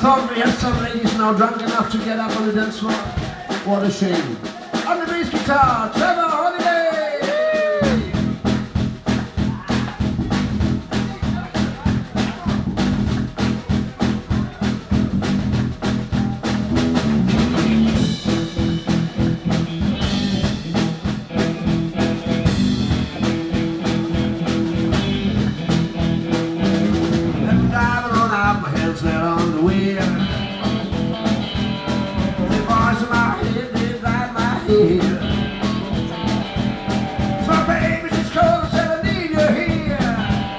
on, we have some ladies now drunk enough to get up on the dance floor. What a shame. On the bass guitar, Trevor Holiday! They're on the wheel. The voice in my head, they drive my head. So baby, she's cold, I said I need you here.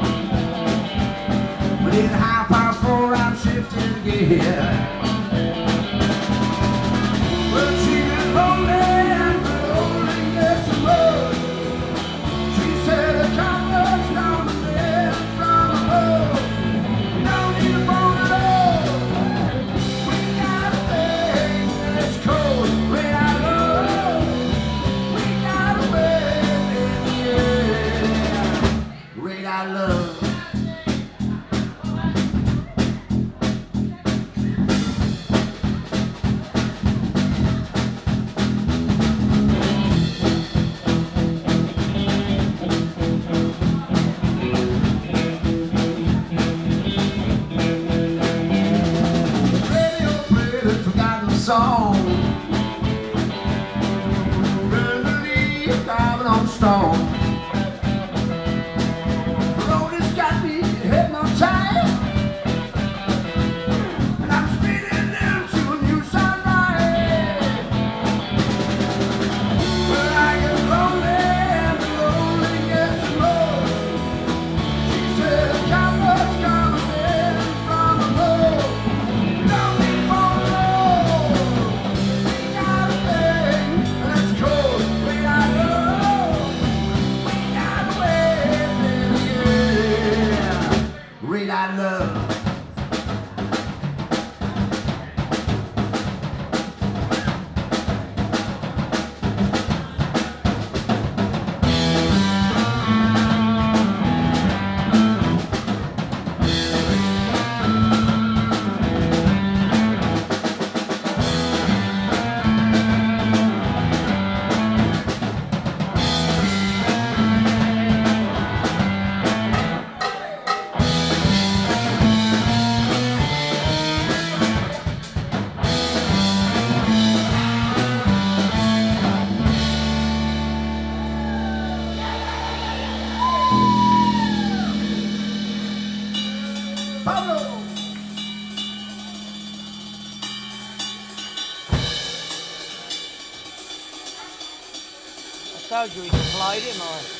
But in 4:30, I'm shifting gear. Well, she been rolling, yes she was. She said the comfort's down the bed from the road. Don't need a phone. I love. Radio played a forgotten song. Burn the leaf, carving on stone. I love. I told you he supplied him, or...